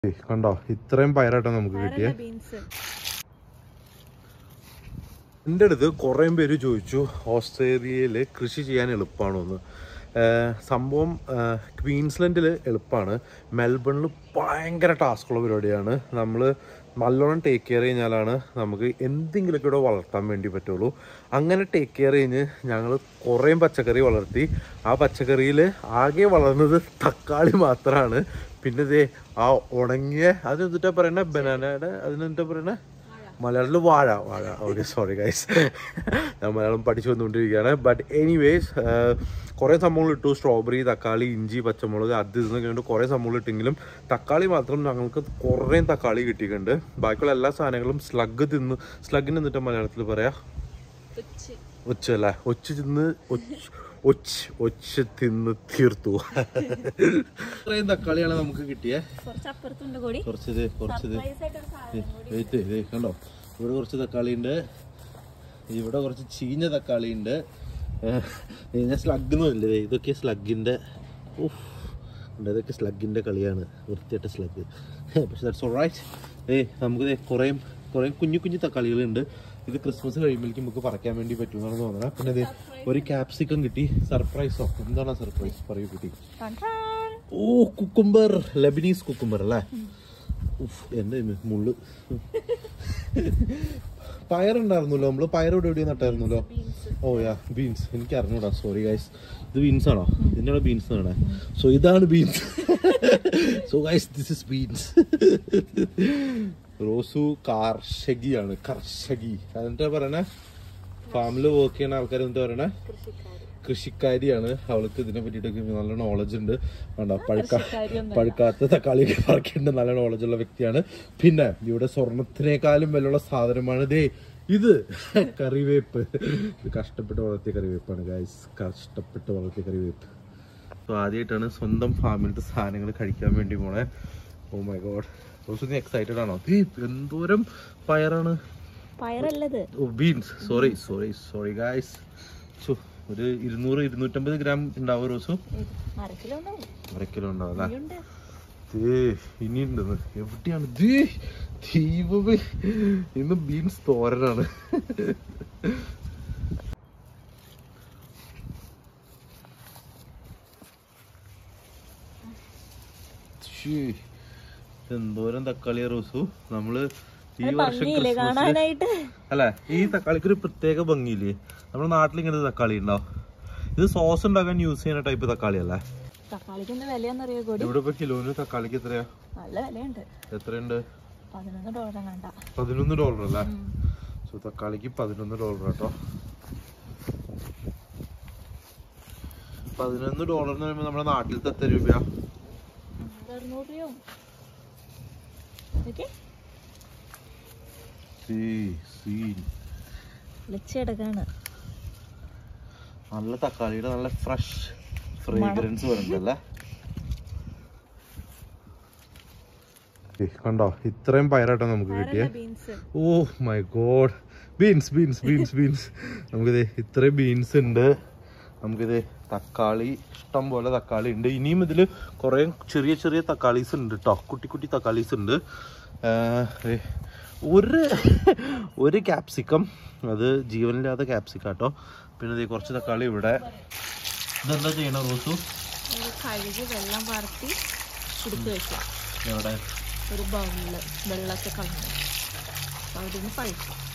കണ്ടോ ഇത്രയും പയറാട്ടോ നമുക്ക് കിട്ടിയ. എൻ്റെ അടുത്ത് കുറേ പേര് ചോദിച്ചു ഓസ്ട്രേലിയയിൽ കൃഷി ചെയ്യാൻ എളുപ്പമാണോന്ന്. സംഭവം ക്വീൻസ്ലൻഡിൽ എളുപ്പമാണ്. മെൽബണിൽ ഭയങ്കര ടാസ്കുള്ള പരിപാടിയാണ്. നമ്മൾ നല്ലോണം ടേക്ക് കെയർ കഴിഞ്ഞാലാണ് നമുക്ക് എന്തെങ്കിലുമൊക്കെ ഇവിടെ വളർത്താൻ വേണ്ടി പറ്റുള്ളൂ. അങ്ങനെ ടേക്ക് കെയർ കഴിഞ്ഞ് ഞങ്ങൾ കുറേ പച്ചക്കറി വളർത്തി. ആ പച്ചക്കറിയിൽ ആകെ വളർന്നത് തക്കാളി മാത്രമാണ്. പിന്നെ ഇതേ ആ ഉണങ്ങിയ അതെന്തിട്ടാ പറയണേ, ബനാനയുടെ അതിനെന്താ പറയണേ മലയാളത്തിൽ വാഴ. ഓക്കെ സോറി ഗൈസ്, ഞാൻ മലയാളം പഠിച്ചു വന്നുകൊണ്ടിരിക്കുകയാണ്. ബട്ട് എനിവേസ് കുറേ സംഭവങ്ങൾ ഇട്ടു. സ്ട്രോബെറി, തക്കാളി, ഇഞ്ചി, പച്ചമുളക്, അത് ഇതെന്നൊക്കെ ഉണ്ട് കുറേ സംഭവങ്ങൾ ഇട്ടെങ്കിലും തക്കാളി മാത്രം ഞങ്ങൾക്ക് കുറേ തക്കാളി കിട്ടിയിട്ടുണ്ട്. ബാക്കിയുള്ള എല്ലാ സാധനങ്ങളും സ്ലഗിന് എന്നിട്ട് മലയാളത്തിൽ പറയാം ഒച്ച അല്ലേ, ഒച്ച് തിന്ന് തീർത്തു. ഇത്രയും തക്കാളിയാണ് നമുക്ക് കിട്ടിയേ. കുറച്ചത് കണ്ടോ, ഇവിടെ കുറച്ച് തക്കാളി ഉണ്ട്, ഇവിടെ കുറച്ച് ചീഞ്ഞ തക്കാളി ഉണ്ട്. ഞാൻ സ്ലഗ്ഗൊന്നുമില്ലേ, ഇതൊക്കെ സ്ലഗിന്റെ ഇതൊക്കെ സ്ലഗിന്റെ കളിയാണ്, വൃത്തിയായിട്ട സ്ലഗ്. പക്ഷെ ദാറ്റ്സ് ഓൾറൈറ്റ്. നമുക്ക് കുറേ കുഞ്ഞു കുഞ്ഞു തക്കാളികളുണ്ട്. ഇത് ക്രിസ്മസ് കഴിയുമ്പോഴേക്കും നമുക്ക് പറിക്കാൻ വേണ്ടി പറ്റുമെന്നാണ് തോന്നുന്നത്. പിന്നെ ഇത് ഒരു ക്യാപ്സിക്കം കിട്ടി. സർപ്രൈസോ, എന്താണ് സർപ്രൈസ് പറയൂ കുട്ടി? ഓ കുക്കുംബർ, ലെബനീസ് കുക്കുംബർ അല്ലേ. എന്റെ മുള്ളു. പയറുണ്ടായിരുന്നല്ലോ, നമ്മള് പയർ എവിടെ നട്ടായിരുന്നല്ലോ. ഓ യാ ബീൻസ്, എനിക്ക് അറിഞ്ഞൂടാ, സോറി ഗൈസ്. ഇത് ബീൻസ് ആണോ? ഇതിന്റെ ബീൻസ് ആണ്. സോ ഇതാണ് beans. So guys this is beans. Rosu കർഷകിയാണ്, കർഷകി അതെന്താ പറയണേ, ഫാമില് വർക്ക് ചെയ്യുന്ന ആൾക്കാർ എന്താ പറയണേ, കൃഷിക്കാരിയാണ്. അവൾക്ക് ഇതിനെ പറ്റിയിട്ടൊക്കെ നല്ല നോളജ് ഉണ്ട്. പഴുക്കാത്ത തക്കാളിയൊക്കെ പറക്കേണ്ട നല്ല നോളജ് ഉള്ള വ്യക്തിയാണ്. പിന്നെ ഇവിടെ സ്വർണത്തിനേക്കാളും വിലയുള്ള സാധനമാണ് ഇത് കറിവേപ്പ്. ഇത് കഷ്ടപ്പെട്ട് വളർത്തിയ കറിവേപ്പാണ് ഗൈസ്, കഷ്ടപ്പെട്ട് വളർത്തിയ കറിവേപ്പ്. സോ ആദ്യമായിട്ടാണ് സ്വന്തം ഫാമിലത്തെ സാധനങ്ങൾ കഴിക്കാൻ വേണ്ടി പോണേ. ഓ മൈ ഗോഡ്, നീ എക്സൈറ്റഡ് ആണോ? എന്തോരം പയറാണ്, ബീൻസ്. Sorry guys. ഒരു 200-250 ഗ്രാം ഉണ്ടാവും റോസു. അര കിലോ ഉണ്ടാവും അല്ലേ. ഇനിയുണ്ടെന്ന് എവിടെയാണ് ദൈവമേ, ഇന്ന് ബീൻസ് തോരനാണ്. എന്തോരം തക്കാളിയാ റോസു. നമ്മള് ഈ വർഷം അല്ലെ, ഈ തക്കാളിക്ക് ഒരു പ്രത്യേക ഭംഗിയില്ലേ. നമ്മുടെ നാട്ടിൽ ഇങ്ങനത്തെ തക്കാളി ഉണ്ടാവും. ഇത് സോസ് ഉണ്ടാക്കാൻ യൂസ് ചെയ്യുന്ന ടൈപ്പ് തക്കാളി അല്ലേ. ഇവിടെ ഇപ്പൊ കിലോന് തക്കാളിക്ക് എത്രയാ? എത്രയുണ്ട്? $11 അല്ലേ. സോ തക്കാളിക്ക് $11 കേട്ടോ. $11 എന്ന് പറയുമ്പോ നമ്മുടെ നാട്ടിലത്തെ എത്ര രൂപയാ? നല്ല തക്കാളിയുടെ നല്ല ഫ്രഷ് ഫ്രേഗ്രൻസ് വരുന്നുണ്ടല്ലേ. കണ്ടോ ഇത്രയും പയറാട്ടോ നമുക്ക് കിട്ടിയ. Oh my god, beans. നമുക്കിത് ഇത്രയും ബീൻസ് ഉണ്ട്. നമുക്കിത് തക്കാളി ഇഷ്ടം പോലെ തക്കാളി ഉണ്ട്. ഇനിയും ഇതിൽ കുറേ ചെറിയ ചെറിയ തക്കാളീസ് ഉണ്ട് കേട്ടോ, കുട്ടി തക്കാളീസ് ഉണ്ട്. ഒരു ക്യാപ്സിക്കം, അത് ജീവനില്ലാത്ത ക്യാപ്സിക്കം കേട്ടോ. പിന്നെ കുറച്ച് തക്കാളി ഇവിടെ. ഇതെന്താ ചെയ്യണ റോസു? കഴുകി വെള്ളം വാർത്തി എടുത്ത് വെക്കാം. എവിടെ? ഒരു ബൗളില് വെള്ളമൊക്കെ കളഞ്ഞു അതിന് പഴുക്കും.